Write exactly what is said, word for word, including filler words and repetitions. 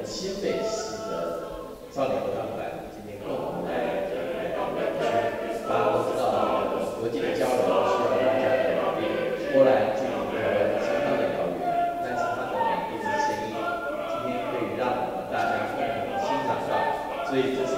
新北市的少年合唱团今天共同来来到我们区。大家都知道，这个国际的交流需要大家的努力。波兰距离台湾相当的遥远，但是它的美丽的声音，今天可以让我们大家共同欣赏到，所以这是